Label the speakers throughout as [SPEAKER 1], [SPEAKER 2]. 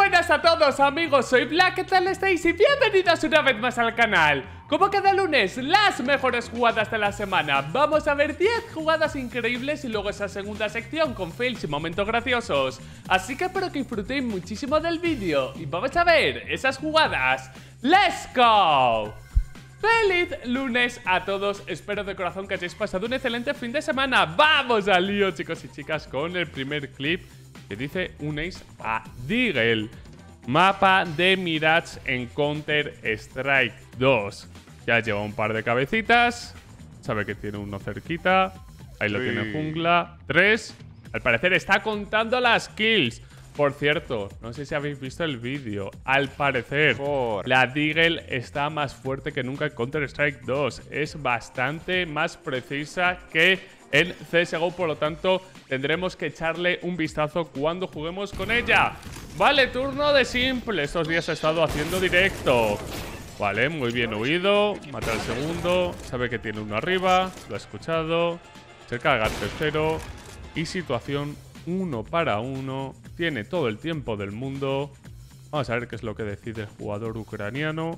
[SPEAKER 1] buenas a todos amigos, soy Black, ¿qué tal estáis? Y bienvenidos una vez más al canal. Como cada lunes, las mejores jugadas de la semana. Vamos a ver 10 jugadas increíbles y luego esa segunda sección con fails y momentos graciosos. Así que espero que disfrutéis muchísimo del vídeo y vamos a ver esas jugadas. ¡Let's go! ¡Feliz lunes a todos! Espero de corazón que hayáis pasado un excelente fin de semana. ¡Vamos al lío, chicos y chicas, con el primer clip que dice unéis a Deagle! Mapa de Mirage en Counter-Strike 2. Ya lleva un par de cabecitas. Sabe que tiene uno cerquita. Ahí lo tiene en jungla. 3. Al parecer está contando las kills. Por cierto, no sé si habéis visto el vídeo. Al parecer, la Deagle está más fuerte que nunca en Counter-Strike 2. Es bastante más precisa que en CSGO. Por lo tanto, tendremos que echarle un vistazo cuando juguemos con ella. Vale, turno de simple. Estos días he estado haciendo directo. Vale, muy bien huido. Mata al segundo. Sabe que tiene uno arriba. Lo ha escuchado. Se carga al tercero. Y situación 1 para 1. Tiene todo el tiempo del mundo. Vamos a ver qué es lo que decide el jugador ucraniano.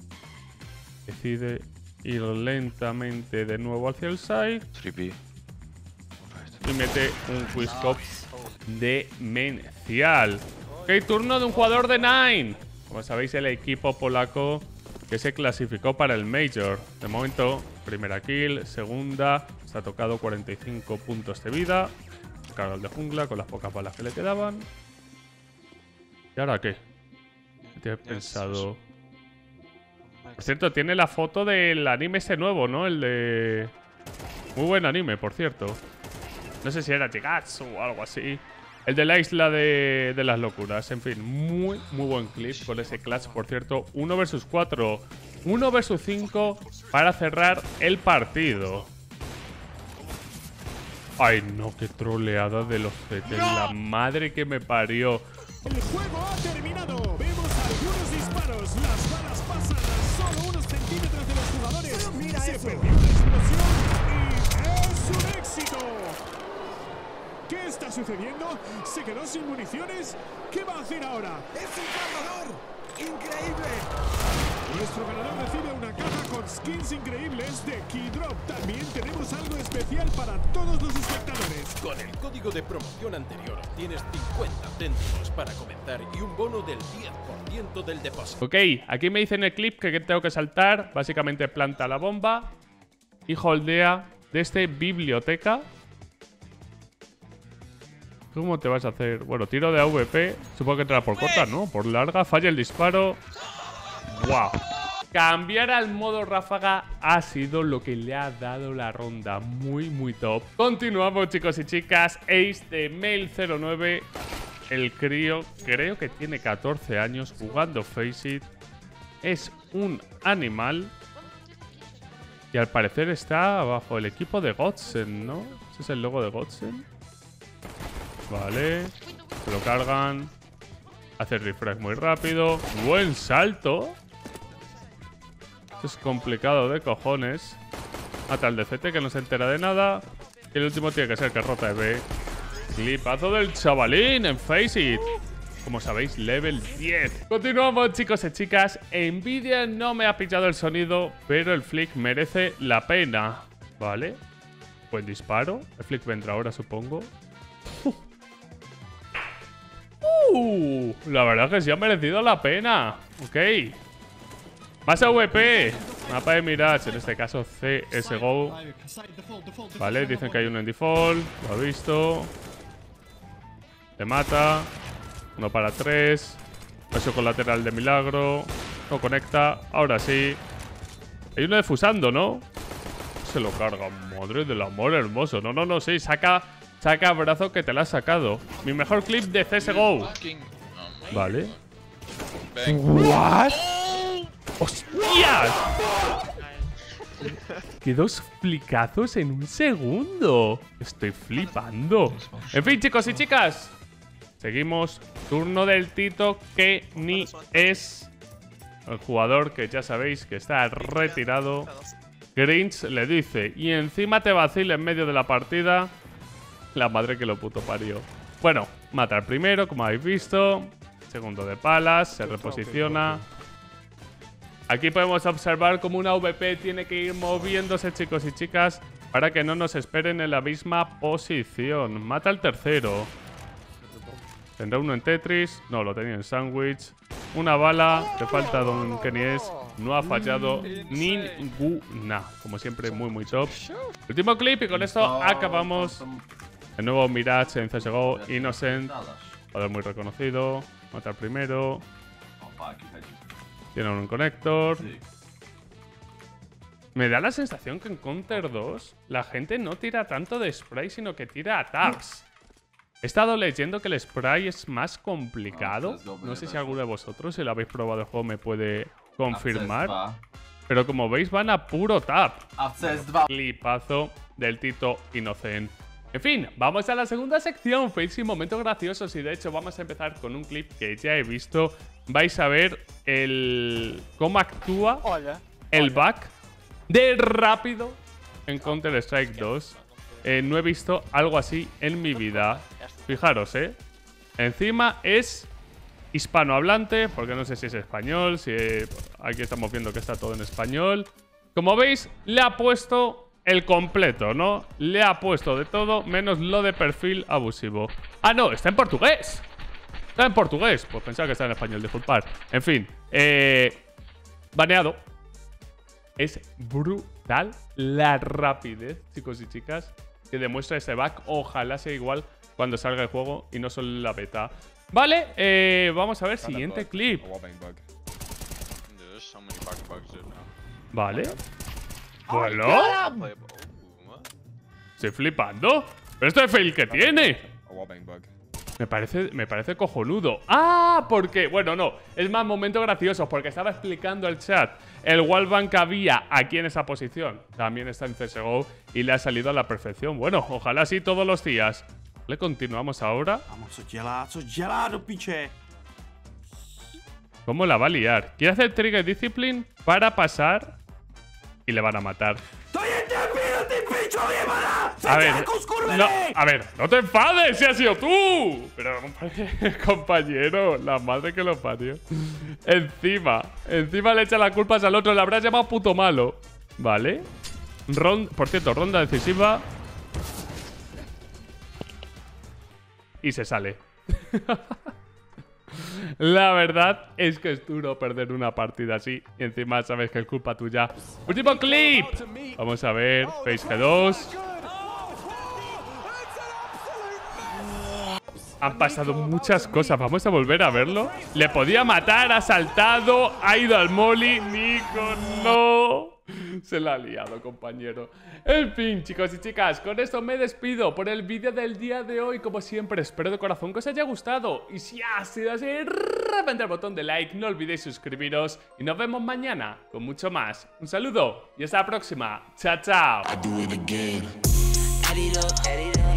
[SPEAKER 1] Decide ir lentamente de nuevo hacia el side. 3B. Y mete un quickscope demencial. Ok, turno de un jugador de Nine. Como sabéis, el equipo polaco que se clasificó para el Major. De momento, primera kill, segunda. Se ha tocado 45 puntos de vida. Carga el de jungla con las pocas balas que le quedaban. ¿Y ahora qué? ¿Qué te has pensado? Por cierto, tiene la foto del anime ese nuevo, ¿no? El de... Muy buen anime, por cierto. No sé si era Jigatsu o algo así. El de la isla de las locuras. En fin, muy buen clip con ese clutch. Por cierto, 1 versus 4. 1 versus 5 para cerrar el partido. Ay, no, qué troleada de los CT. La madre que me parió.
[SPEAKER 2] El juego ha terminado. Vemos algunos disparos. Las balas pasan a solo unos centímetros de los jugadores. Mira, se perdió la explosión y es un éxito. ¿Qué está sucediendo? ¿Se quedó sin municiones? ¿Qué va a hacer ahora?
[SPEAKER 3] ¡Es un ganador! ¡Increíble!
[SPEAKER 2] Nuestro ganador recibe una caja con skins increíbles de Keydrop. También tenemos algo especial para todos los espectadores.
[SPEAKER 4] Con el código de promoción anterior tienes 50 céntimos para comenzar y un bono del 10% del depósito.
[SPEAKER 1] Ok, aquí me dice en el clip que tengo que saltar. Básicamente planta la bomba y holdea desde biblioteca. ¿Cómo te vas a hacer? Bueno, tiro de AWP. Supongo que entrará por corta, ¿no? Por larga. Falla el disparo. ¡Wow! Cambiar al modo ráfaga ha sido lo que le ha dado la ronda. Muy top. Continuamos, chicos y chicas. Ace de Mail09. El crío, creo que tiene 14 años jugando Faceit. Es un animal. Y al parecer está bajo el equipo de Godsend, ¿no? Ese es el logo de Godsend. Vale. Se lo cargan. Hace refresh muy rápido. Buen salto. Esto es complicado de cojones. Mata al DCT que no se entera de nada. Y el último tiene que ser que rota de B. Clipazo del chavalín en Faceit. Como sabéis, level 10. Continuamos, chicos y chicas. Nvidia no me ha pillado el sonido, pero el flick merece la pena. Vale. Buen disparo. El flick vendrá ahora, supongo. La verdad que sí ha merecido la pena. Ok. Más AWP. Mapa de Mirage, en este caso CSGO. Vale, dicen que hay uno en default. Lo ha visto. Te mata. 1 para 3. Paso colateral de milagro. No conecta. Ahora sí. Hay uno defusando, ¿no? Se lo carga. Madre del amor hermoso. No, sí. Saca brazo que te la has sacado. Mi mejor clip de CSGO. Vale. ¿What? ¡Hostias! ¡Qué dos flicazos en un segundo! Estoy flipando. En fin, chicos y chicas. Seguimos. Turno del Tito, que ni es el jugador que ya sabéis que está retirado. Grinch le dice, y encima te vacila en medio de la partida. La madre que lo puto parió. Bueno, mata al primero, como habéis visto. Segundo de palas, se reposiciona. Aquí podemos observar cómo una VP tiene que ir moviéndose, chicos y chicas, para que no nos esperen en la misma posición. Mata al tercero. Tendrá uno en Tetris. No, lo tenía en Sandwich. Una bala. Te falta Don Kenny S. No ha fallado ninguna. Como siempre, muy, muy top. Último clip y con esto acabamos. De nuevo Mirage en CSGO. Innocent. Jugador muy reconocido. Mata al primero. Tiene un conector. Me da la sensación que en Counter 2 la gente no tira tanto de spray, sino que tira a tags. He estado leyendo que el spray es más complicado. No sé si alguno de vosotros, si lo habéis probado el juego, me puede confirmar. Pero como veis, van a puro tap. Clipazo del Tito Innocent. En fin, vamos a la segunda sección, Face y momentos graciosos. Y de hecho vamos a empezar con un clip que ya he visto. Vais a ver cómo actúa el back de rápido en Counter-Strike 2. No he visto algo así en mi vida. Fijaros, encima es hispanohablante, porque no sé si es español, si aquí estamos viendo que está todo en español. Como veis, le ha puesto el completo, ¿no? Le ha puesto de todo, menos lo de perfil abusivo. ¡Ah, no! ¡Está en portugués! Está en portugués. Pues pensaba que estaba en español, disculpad. En fin, baneado. Es brutal la rapidez, chicos y chicas, que demuestra ese back. Ojalá sea igual cuando salga el juego y no solo la beta. Vale, vamos a ver siguiente clip. Vale. Bueno. Estoy flipando. ¿Pero esto de fail que tiene? Me parece cojonudo. ¡Ah! Porque, bueno, no. Es más momento gracioso porque estaba explicando el chat. El wallbang que había aquí en esa posición también está en CSGO y le ha salido a la perfección. Bueno, ojalá así todos los días. Le continuamos ahora.
[SPEAKER 5] Vamos, gelado, pinche.
[SPEAKER 1] ¿Cómo la va a liar? Quiere hacer Trigger Discipline para pasar y le van a matar. A ver, no te enfades si has sido tú. Pero, compañero, la madre que lo parió. Encima le echa las culpas al otro. Le habrás llamado puto malo. Vale. Por cierto, ronda decisiva. Y se sale. La verdad es que es duro perder una partida así. Y encima sabes que es culpa tuya. Último clip. Vamos a ver. Face G2. Han pasado muchas cosas. Vamos a volver a verlo. Le podía matar, ha saltado, ha ido al molly. Nico, no. Se la ha liado, compañero. En fin, chicos y chicas, con esto me despido por el vídeo del día de hoy. Como siempre, espero de corazón que os haya gustado. Y si ha sido así, reventad el botón de like. No olvidéis suscribiros. Y nos vemos mañana con mucho más. Un saludo y hasta la próxima. Chao, chao.